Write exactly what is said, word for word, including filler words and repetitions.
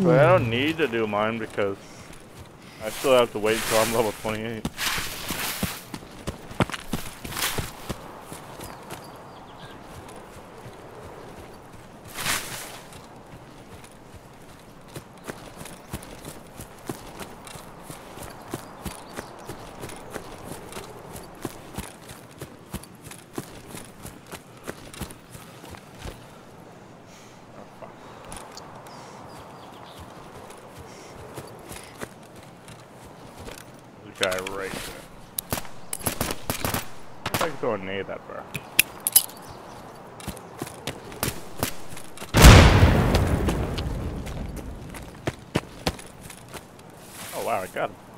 But I don't need to do mine because I still have to wait until I'm level twenty-eight. Guy right there. If I can throw a nade that far. Oh wow, I got him.